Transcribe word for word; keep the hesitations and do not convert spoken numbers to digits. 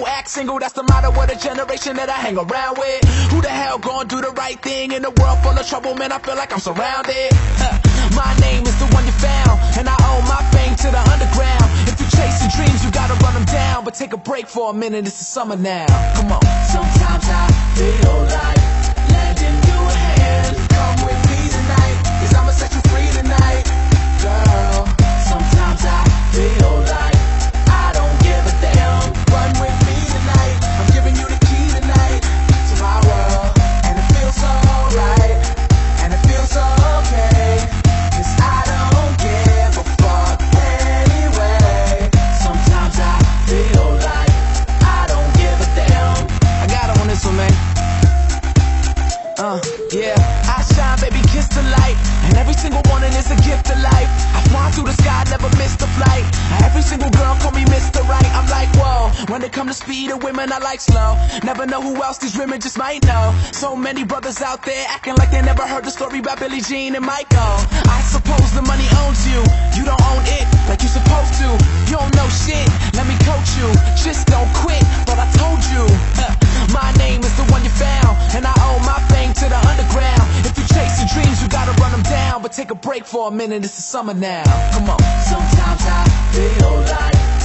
act single, that's the motto of the generation that I hang around with. Who the hell gon' do the right thing in a world full of trouble, man, I feel like I'm surrounded. My name is the one you found, and I owe my fame to the underground. If you're chasing dreams, you gotta run them down. But take a break for a minute, it's the summer now. Come on. Sometimes I feel like lending you a hand. Come with me tonight, cause I'ma set you free tonight, girl. Sometimes I feel like I don't give a damn. Run with me tonight, I'm giving you the key tonight to my world. And it feels so right, and it feels so okay, cause I don't give a fuck anyway. Sometimes I feel like I don't give a damn. I got it on this one, man. Uh, yeah, I shine, baby, kiss the light. And every single morning is a gift of life. I fly through the sky, never miss the flight. Every single girl call me Mister Right. I'm like, whoa, when it come to speed of women, I like slow. Never know who else these women just might know. So many brothers out there acting like they never heard the story about Billie Jean and Michael. I suppose the money owns you. You don't own it like you supposed to. You don't know shit, let me coach you. Just don't quit, but I told you. Huh. My name is the one you found, and I owe my fame to the underground. If you chase your dreams, you gotta run them down. But take a break for a minute, it's the summer now. Come on. Sometimes I feel like